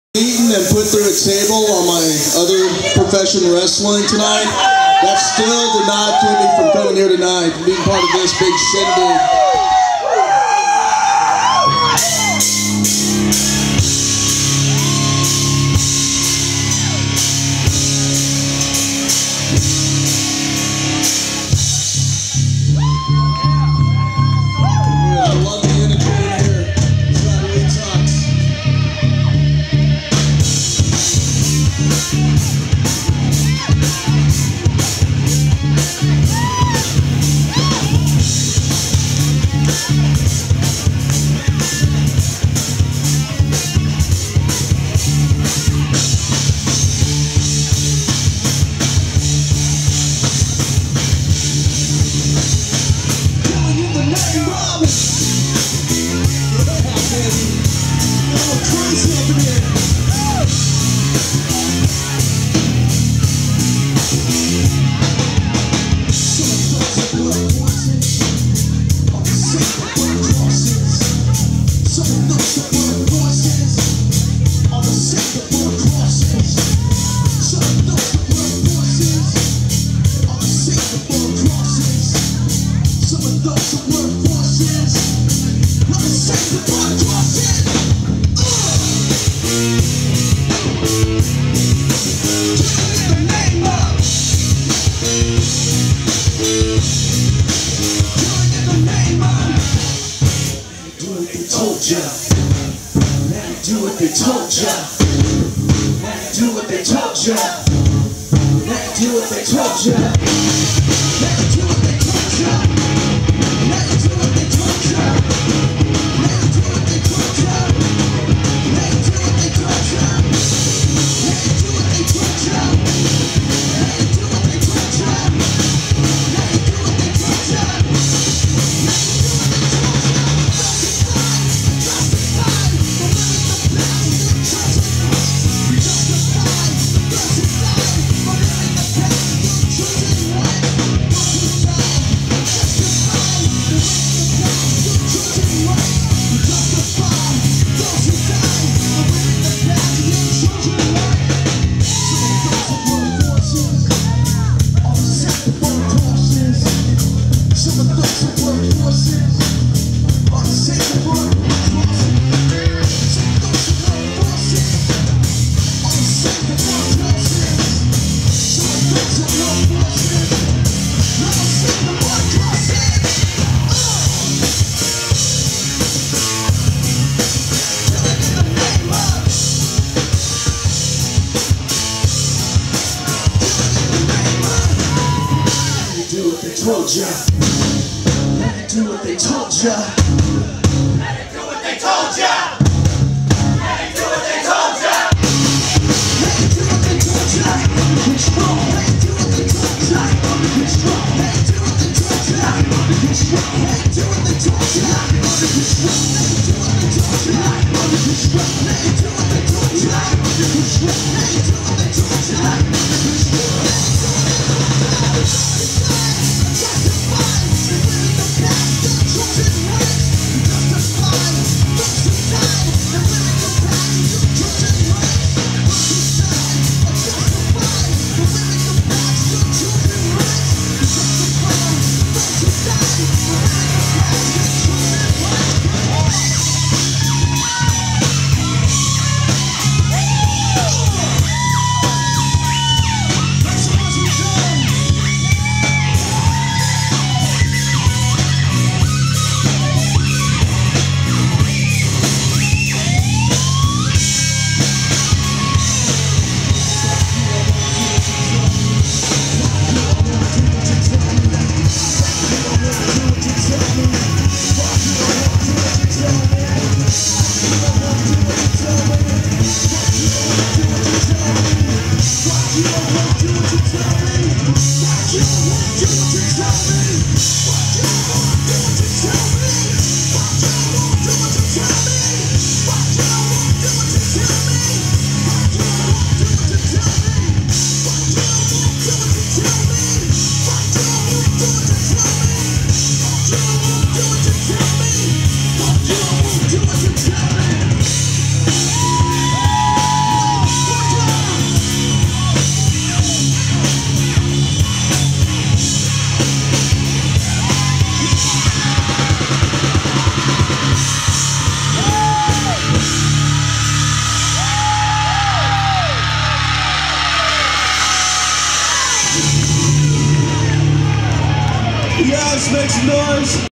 Beaten and put through a table on my other profession, wrestling, tonight, that still did not keep me from coming here tonight and being part of this big shindig. I love the energy in here. It's not really talks. Do what they told ya. Do what they told ya. Do what they told ya. Do what they told ya. Do what they told ya. Do what they told ya. Do what they told ya. Do what they told ya. Do what they told ya. Do what they told ya. Told ya. Do what they told ya. Do what they told ya. Do what they told ya. Do what they told ya. Get strong. Do what they told ya. Get strong. Do what they told ya. Get strong. Do what they told ya. Get strong. Do what they told ya. Get strong. Do what they told ya. Get strong. Do what they told ya. Get strong. Yes, make some noise.